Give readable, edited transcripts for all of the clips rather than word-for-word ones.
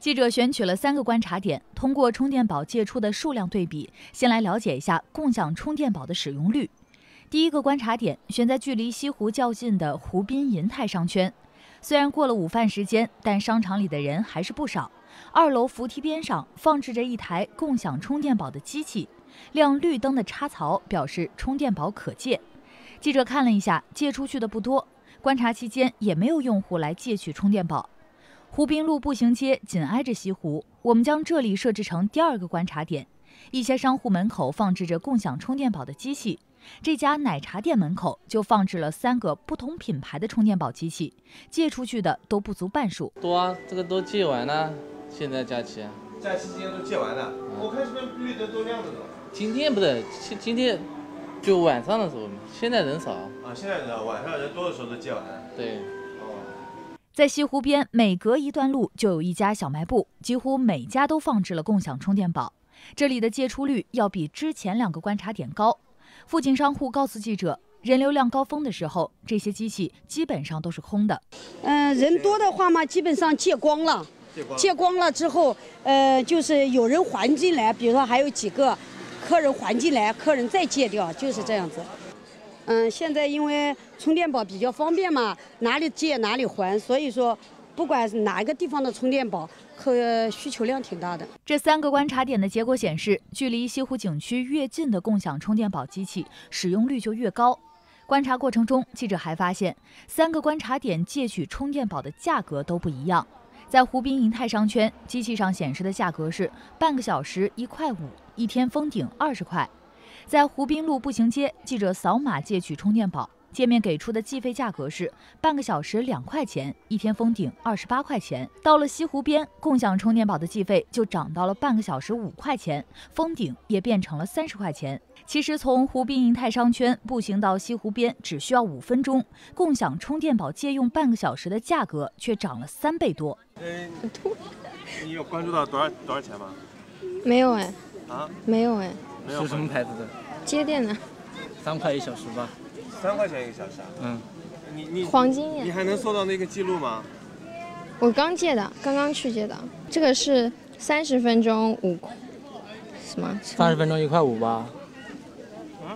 记者选取了3个观察点，通过充电宝借出的数量对比，先来了解一下共享充电宝的使用率。第一个观察点选在距离西湖较近的湖滨银泰商圈，虽然过了午饭时间，但商场里的人还是不少。2楼扶梯边上放置着一台共享充电宝的机器，亮绿灯的插槽表示充电宝可借。记者看了一下，借出去的不多，观察期间也没有用户来借取充电宝。湖滨路步行街紧挨着西湖，我们将这里设置成第2个观察点。一些商户门口放置着共享充电宝的机器，这家奶茶店门口就放置了3个不同品牌的充电宝机器，借出去的都不足半数。 多啊，这个都借完了，现在假期。 假期今天都借完了，我看这边绿灯都亮着呢。 今天不是，今天就晚上的时候，现在人少啊，现在人晚上人多的时候都借完了。 对。 在西湖边，每隔一段路就有一家小卖部，几乎每家都放置了共享充电宝。这里的借出率要比之前2个观察点高。附近商户告诉记者，人流量高峰的时候，这些机器基本上都是空的。 人多的话嘛，基本上借光了。借光了之后，就是有人还进来，比如说还有几个客人还进来，客人再借掉，就是这样子。现在因为充电宝比较方便嘛，哪里借哪里还，所以说不管是哪一个地方的充电宝，需求量挺大的。 这3个观察点的结果显示，距离西湖景区越近的共享充电宝机器使用率就越高。观察过程中，记者还发现3个观察点借取充电宝的价格都不一样。在湖滨银泰商圈，机器上显示的价格是半个小时1.5块，1天封顶20块。在湖滨路步行街，记者扫码借取充电宝，界面给出的计费价格是半个小时2块钱，1天封顶28块钱。到了西湖边，共享充电宝的计费就涨到了半个小时5块钱，封顶也变成了30块钱。其实从湖滨银泰商圈步行到西湖边只需要5分钟，共享充电宝借用半个小时的价格却涨了3倍多。 你有关注到多少钱吗？ 没有哎。 啊？ 没有哎。 是什么牌子的？ 接电的。 3块1小时吧。 3块钱1个小时啊？ 嗯。 你黄金眼。 你还能搜到那个记录吗？ 我刚借的，刚刚去借的。这个是30分钟5块，什么 ？30分钟1.5块吧。 啊？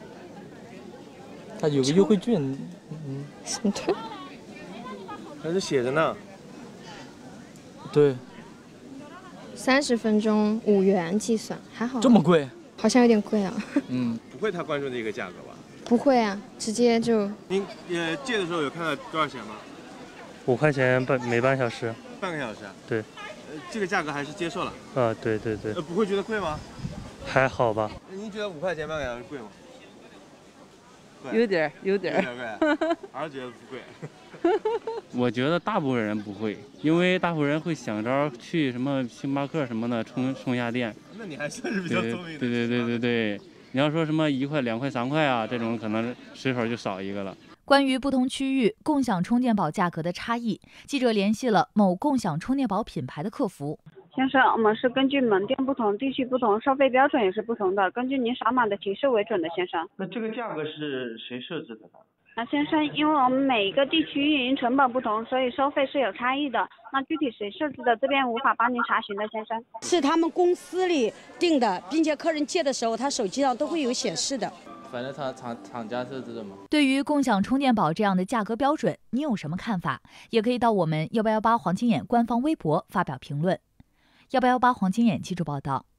它有个优惠券。 什么对？ 还是写着呢。 对。 30分钟5元计算，还好。 这么贵？ 好像有点贵啊。 不会他关注的一个价格吧？ 不会啊，直接就。 您借的时候有看到多少钱吗 ？5块钱每半小时。 半个小时？ 对。 这个价格还是接受了。 对对对。 不会觉得贵吗？ 还好吧。 您觉得5块钱半个小时贵吗？ 有点贵， 儿子觉得不贵。 我觉得大部分人不会，因为大部分人会想着去什么星巴克什么的充下电。 那你还算是比较聪明的。对，你要说什么1块2块3块啊，这种可能随手就少一个了。 关于不同区域共享充电宝价格的差异，记者联系了某共享充电宝品牌的客服。 先生，我们是根据门店不同、地区不同，收费标准也是不同的，根据您扫码的提示为准的，先生。 那这个价格是谁设置的呢？ 先生，因为我们每一个地区运营成本不同，所以收费是有差异的。那具体谁设置的，这边无法帮您查询的，先生。 是他们公司里定的，并且客人借的时候，他手机上都会有显示的。 反正厂家设置的嘛。 对于共享充电宝这样的价格标准，你有什么看法？也可以到我们188黄金眼官方微博发表评论。188黄金眼记者报道。